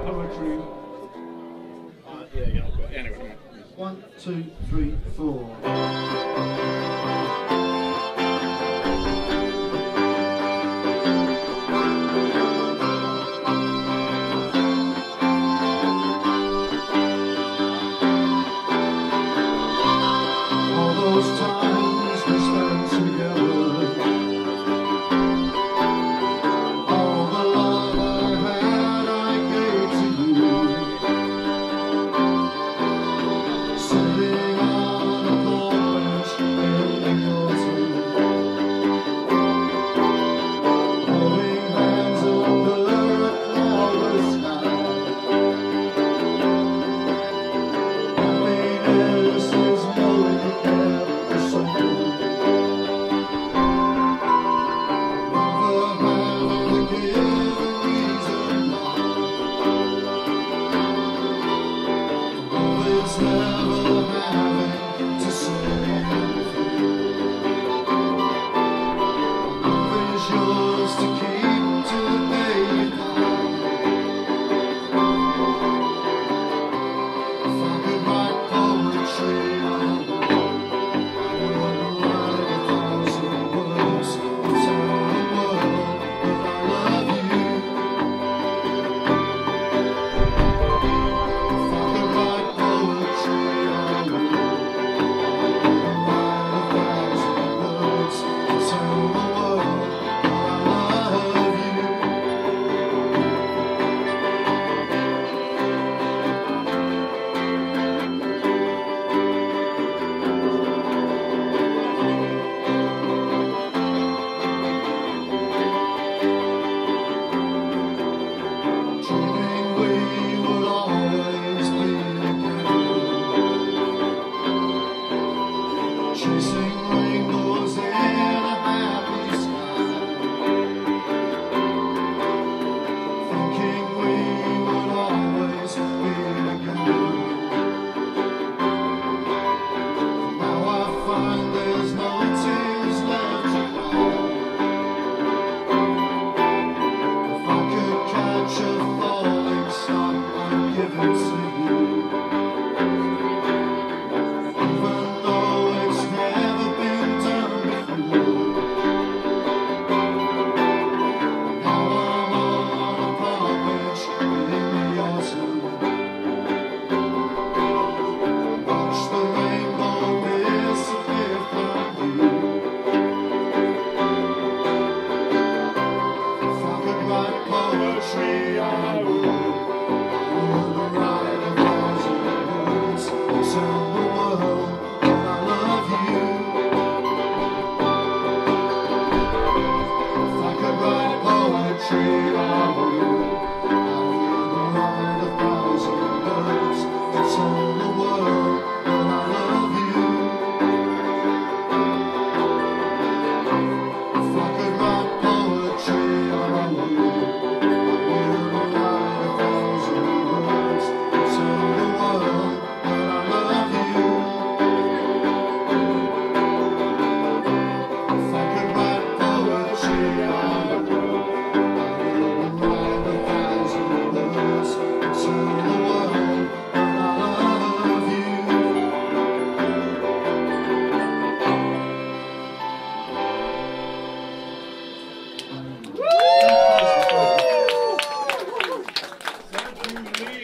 poetry. Yeah, anyway. 1, 2, 3, 4. All those times we spent together, all the love I had I gave to you. Sitting on a park bench in the autumn, holding hands under a cloudless sky. Happiness is knowing you care for someone, never having to give a reason why. Love is never having to say anything. Love is yours to keep till the day you die. If I could write poetry, I would write 1,000 words to tell the world that I love you. If I could write poetry, I would write 1,000 words to tell the world that I love you. Dreaming we would always be together, chasing rainbows in a happy sky, thinking we would always be together. Now I find there's no tears left to cry. If I could catch a falling star, I'd give it to you. Even though it's never been done before. Now I'm on a park bench in the autumn. Watch the rainbow disappear from you. If I could write poetry, I would write 1,000 words to tell the world that I love you. If I could write poetry, I would write 1,000 words to tell the world that I love you. If I could write poetry, I would write 1,000 words to tell the world that I love you. If I could write poetry, I would write 1,000 words to tell the world that I love you. Thank you, Lee.